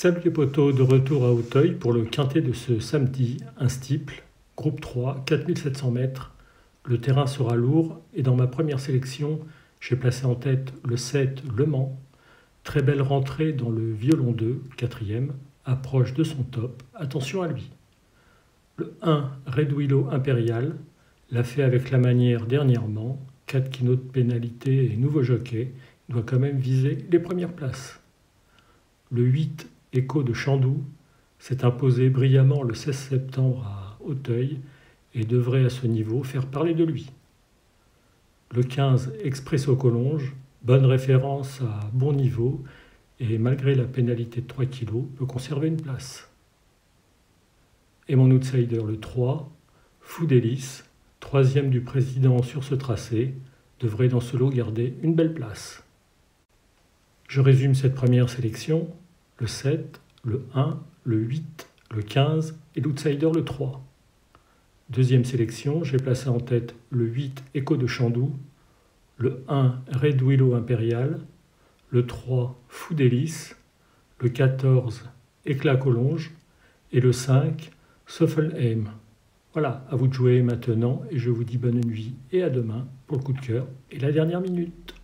Salut les potos, de retour à Auteuil pour le quintet de ce samedi, un steeple, groupe 3, 4700 mètres. Le terrain sera lourd et dans ma première sélection, j'ai placé en tête le 7, Le Mans. Très belle rentrée dans le violon 2, quatrième, approche de son top, attention à lui. Le 1, Red Willow Impérial, l'a fait avec la manière dernièrement, 4 kg de pénalité et nouveau jockey, il doit quand même viser les premières places. Le 8, Écho de Chandoux, s'est imposé brillamment le 16 septembre à Auteuil et devrait à ce niveau faire parler de lui. Le 15, Expresso Collonges, bonne référence à bon niveau et malgré la pénalité de 3 kg, peut conserver une place. Et mon outsider, le 3, Fou d'Hélice, troisième du président sur ce tracé, devrait dans ce lot garder une belle place. Je résume cette première sélection, le 7, le 1, le 8, le 15 et l'outsider le 3. Deuxième sélection, j'ai placé en tête le 8, Écho de Chandoux, le 1, Red Willow Impérial, le 3, Fou d'Hélice, le 14, Éclat Collonges et le 5, Soffelheim. Voilà, à vous de jouer maintenant et je vous dis bonne nuit et à demain pour le coup de cœur et la dernière minute.